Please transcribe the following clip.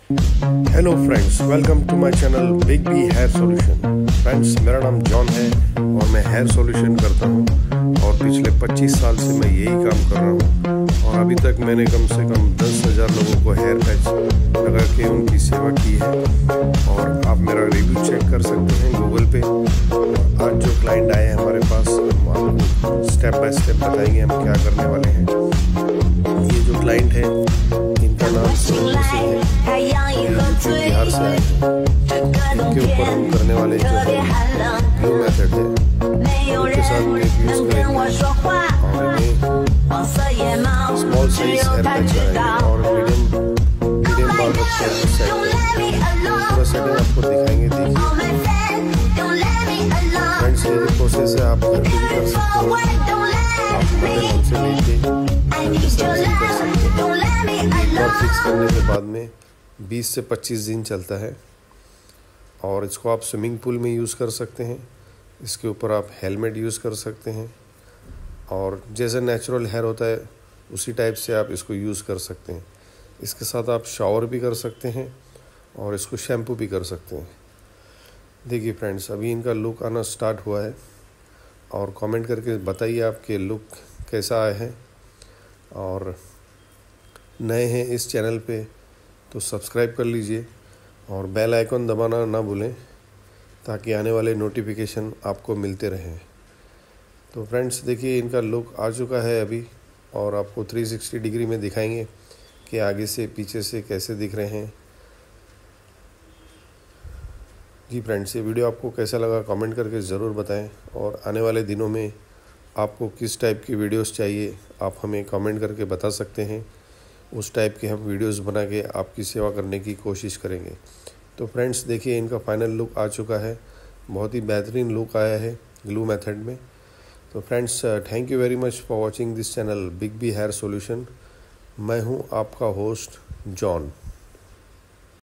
Hello friends, welcome to my channel big B hair solution. Friends, मेरा नाम John है और मैं हेयर सॉल्यूशन करता हूं और पिछले 25 साल से मैं यही काम कर रहा हूं और अभी तक मैंने कम से कम 10,000 लोगों को हेयर पैच लगा के उनकी सेवा की है। और आप मेरा रिव्यू चेक कर सकते हैं गूगल पे। आज जो क्लाइंट आए हैं हमारे पास, हम आपको स्टेप बाय स्टेप बताएंगे हम क्या करने वाले हैं। ये जो क्लाइंट है इनका नाम सुरेंद्र सिंह है, बिहार से आए हैं। इनके ऊपर हम करने वाले जो है ग्लू मेथड है, उनके साथ में यूज करेंगे और इन्हें स्मॉल साइज हेयर पैच लगाएंगे और मीडियम बाल रखकर सेट करेंगे। पूरा सेटिंग आपको दिखाएंगे। देखिए फ्रेंड्स, ये जो प्रोसेस है आप घर पे भी कर सकते हो। आप मदद हमसे लेके घर पे सर्विसिंग कर सकते हो। एक बार फिक्स करने के बाद में 20 से 25 दिन चलता है और इसको आप स्विमिंग पूल में यूज़ कर सकते हैं। इसके ऊपर आप हेलमेट यूज़ कर सकते हैं और जैसे नेचुरल हेयर होता है उसी टाइप से आप इसको यूज़ कर सकते हैं। इसके साथ आप शावर भी कर सकते हैं और इसको शैम्पू भी कर सकते हैं। देखिए फ्रेंड्स, अभी इनका लुक आना स्टार्ट हुआ है और कमेंट करके बताइए आपके लुक कैसा आया है। और नए हैं इस चैनल पे तो सब्सक्राइब कर लीजिए और बेल आइकन दबाना ना भूलें ताकि आने वाले नोटिफिकेशन आपको मिलते रहें। तो फ्रेंड्स, देखिए इनका लुक आ चुका है अभी और आपको 360 डिग्री में दिखाएंगे कि आगे से पीछे से कैसे दिख रहे हैं। जी फ्रेंड्स, ये वीडियो आपको कैसा लगा कमेंट करके ज़रूर बताएं और आने वाले दिनों में आपको किस टाइप की वीडियोस चाहिए आप हमें कमेंट करके बता सकते हैं। उस टाइप के हम वीडियोस बना के आपकी सेवा करने की कोशिश करेंगे। तो फ्रेंड्स, देखिए इनका फाइनल लुक आ चुका है। बहुत ही बेहतरीन लुक आया है ग्लू मेथड में। तो friends, thank you very much for watching this channel big B hair solution. मैं हूँ आपका होस्ट जॉन।